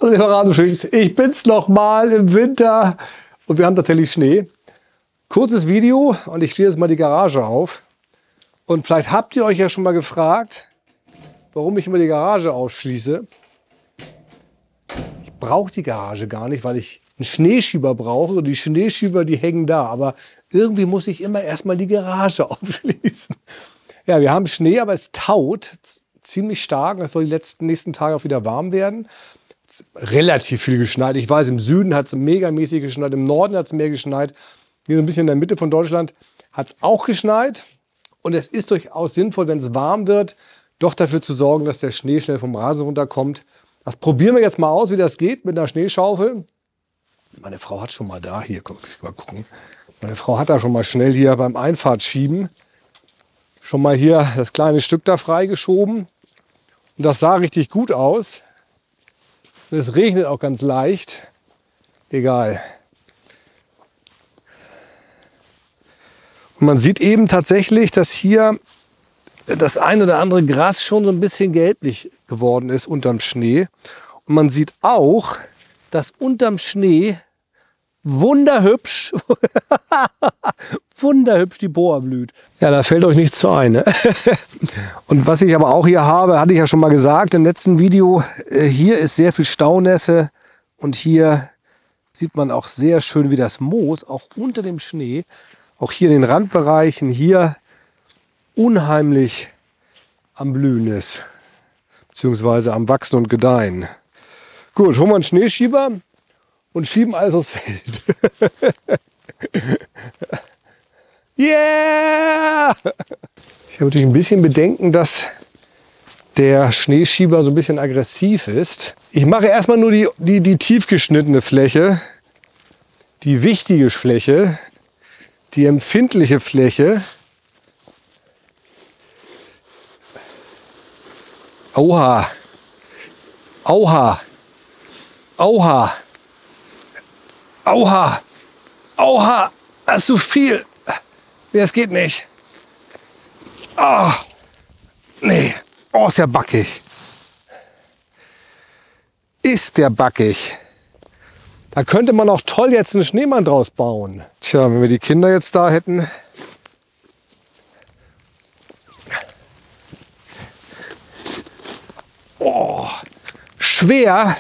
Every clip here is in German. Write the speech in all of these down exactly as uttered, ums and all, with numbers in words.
Lieber Rasenfreaks, ich bin's nochmal im Winter und wir haben tatsächlich Schnee. Kurzes Video und ich stehe jetzt mal die Garage auf. Und vielleicht habt ihr euch ja schon mal gefragt, warum ich immer die Garage ausschließe. Ich brauche die Garage gar nicht, weil ich einen Schneeschieber brauche. Und die Schneeschieber, die hängen da. Aber irgendwie muss ich immer erstmal die Garage aufschließen. Ja, wir haben Schnee, aber es taut ziemlich stark. Es soll die letzten nächsten Tage auch wieder warm werden. Relativ viel geschneit. Ich weiß, im Süden hat es megamäßig geschneit, im Norden hat es mehr geschneit. Hier so ein bisschen in der Mitte von Deutschland hat es auch geschneit. Und es ist durchaus sinnvoll, wenn es warm wird, doch dafür zu sorgen, dass der Schnee schnell vom Rasen runterkommt. Das probieren wir jetzt mal aus, wie das geht mit einer Schneeschaufel. Meine Frau hat schon mal da, hier, guck, mal gucken. Meine Frau hat da schon mal schnell hier beim Einfahrtschieben schon mal hier das kleine Stück da freigeschoben. Und das sah richtig gut aus. Und es regnet auch ganz leicht. Egal. Und man sieht eben tatsächlich, dass hier das ein oder andere Gras schon so ein bisschen gelblich geworden ist unterm Schnee. Und man sieht auch, dass unterm Schnee wunderhübsch, wunderhübsch die Boa blüht. Ja, da fällt euch nichts zu ein. Ne? Und was ich aber auch hier habe, hatte ich ja schon mal gesagt im letzten Video, hier ist sehr viel Staunässe und hier sieht man auch sehr schön, wie das Moos auch unter dem Schnee, auch hier in den Randbereichen, hier unheimlich am Blühen ist, beziehungsweise am Wachsen und Gedeihen. Gut, holen wir einen Schneeschieber und schieben alles aufs Feld. Yeah! Ich habe natürlich ein bisschen Bedenken, dass der Schneeschieber so ein bisschen aggressiv ist. Ich mache erstmal nur die, die, die tief geschnittene Fläche, die wichtige Fläche, die empfindliche Fläche. Oha! Oha! Oha! Oha! Oha! Das ist zu viel! Das geht nicht. Oh, nee. Oh, ist der backig. Ist der backig. Da könnte man auch toll jetzt einen Schneemann draus bauen. Tja, wenn wir die Kinder jetzt da hätten. Oh, schwer.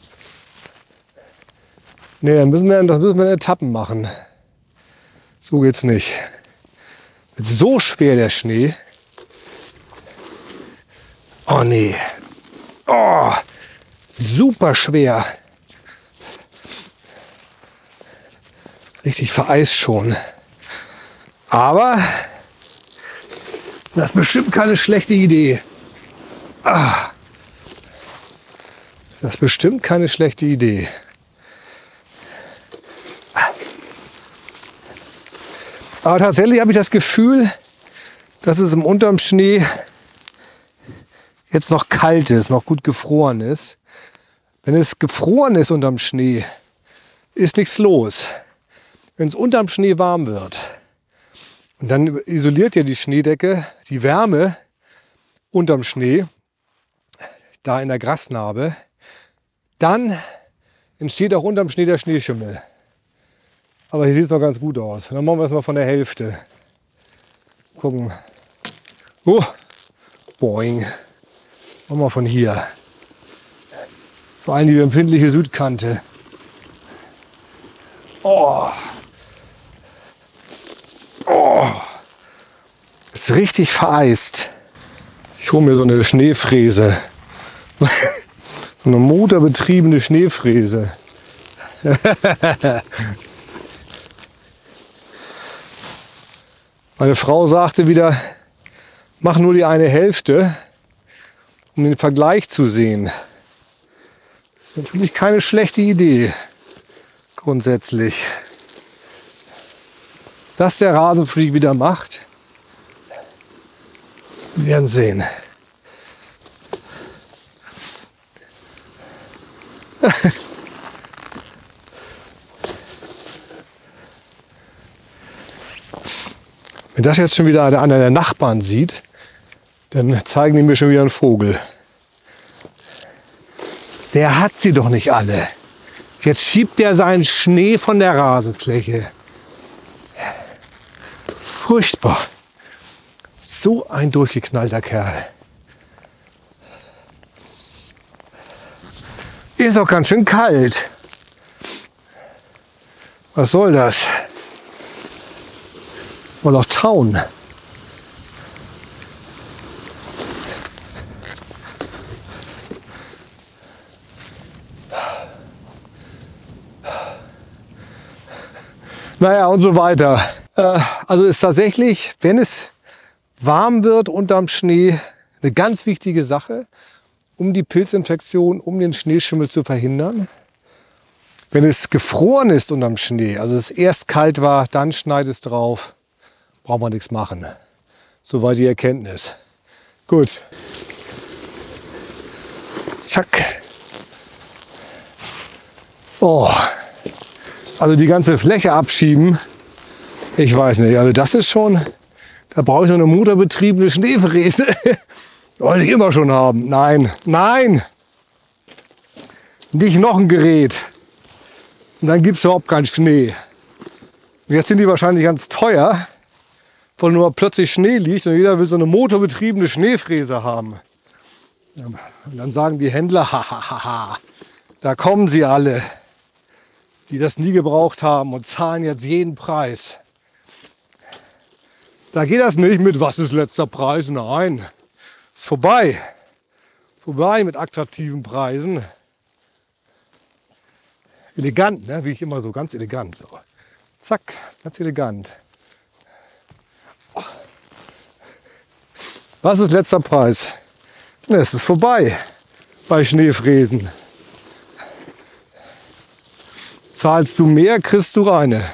Nee, dann müssen wir, das müssen wir in Etappen machen. So geht's nicht. Wird so schwer der Schnee. Oh nee. Oh, super schwer. Richtig vereist schon. Aber das ist bestimmt keine schlechte Idee. Ah, das ist bestimmt keine schlechte Idee. Aber tatsächlich habe ich das Gefühl, dass es im unterm Schnee jetzt noch kalt ist, noch gut gefroren ist. Wenn es gefroren ist unterm Schnee, ist nichts los. Wenn es unterm Schnee warm wird und dann isoliert ja die Schneedecke die Wärme unterm Schnee, da in der Grasnarbe, dann entsteht auch unterm Schnee der Schneeschimmel. Aber hier sieht es noch ganz gut aus. Dann machen wir es mal von der Hälfte. Gucken. Oh, boing. Machen wir von hier. Vor allem die empfindliche Südkante. Oh. Oh. Ist richtig vereist. Ich hole mir so eine Schneefräse. So eine motorbetriebene Schneefräse. Meine Frau sagte wieder, mach nur die eine Hälfte, um den Vergleich zu sehen. Das ist natürlich keine schlechte Idee, grundsätzlich. Was der Rasenfreak wieder macht, wir werden sehen. Wenn das jetzt schon wieder einer der Nachbarn sieht, dann zeigen die mir schon wieder einen Vogel. Der hat sie doch nicht alle. Jetzt schiebt er seinen Schnee von der Rasenfläche. Furchtbar. So ein durchgeknallter Kerl. Ist auch ganz schön kalt. Was soll das? Soll doch tauen. Naja, und so weiter. Äh, also ist tatsächlich, wenn es warm wird unterm Schnee, eine ganz wichtige Sache, um die Pilzinfektion, um den Schneeschimmel zu verhindern. Wenn es gefroren ist unterm Schnee, also es erst kalt war, dann schneit es drauf, braucht man nichts machen. Soweit die Erkenntnis. Gut. Zack. Oh. Also die ganze Fläche abschieben, ich weiß nicht, also das ist schon, da brauche ich noch eine motorbetriebene Schneefräse. Wollte ich immer schon haben. Nein, nein, nicht noch ein Gerät. Und dann gibt es überhaupt keinen Schnee. Und jetzt sind die wahrscheinlich ganz teuer, weil nur plötzlich Schnee liegt und jeder will so eine motorbetriebene Schneefräse haben. Und dann sagen die Händler, hahaha, da kommen sie alle, die das nie gebraucht haben und zahlen jetzt jeden Preis. Da geht das nicht mit, was ist letzter Preis? Nein, ist vorbei. Vorbei mit attraktiven Preisen. Elegant, ne? Wie ich immer so, ganz elegant. So. Zack, ganz elegant. Was ist letzter Preis? Ne, es ist vorbei bei Schneefräsen. Zahlst du mehr, kriegst du eine.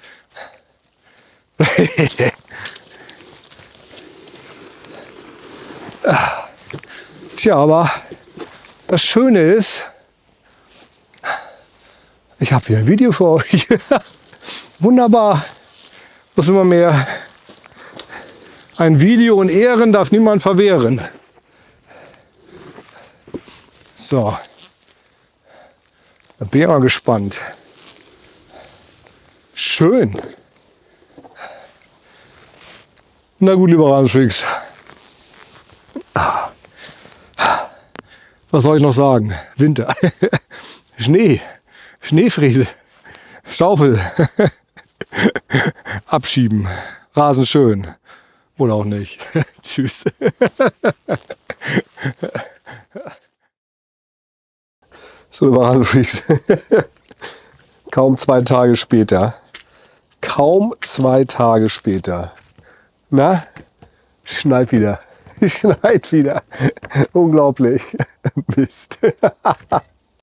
Tja, aber das Schöne ist, ich habe wieder ein Video für euch. Wunderbar. Was immer mehr. Ein Video in Ehren darf niemand verwehren. So. Da bin ich mal gespannt. Schön. Na gut, lieber Rasenfreaks. Was soll ich noch sagen? Winter. Schnee. Schneefräse. Schaufel. Abschieben. Rasen schön. Oder auch nicht. Tschüss. So, lieber Rasenfreaks. Kaum zwei Tage später. Kaum zwei Tage später. Na? Schneit wieder. Schneit wieder. Unglaublich. Mist.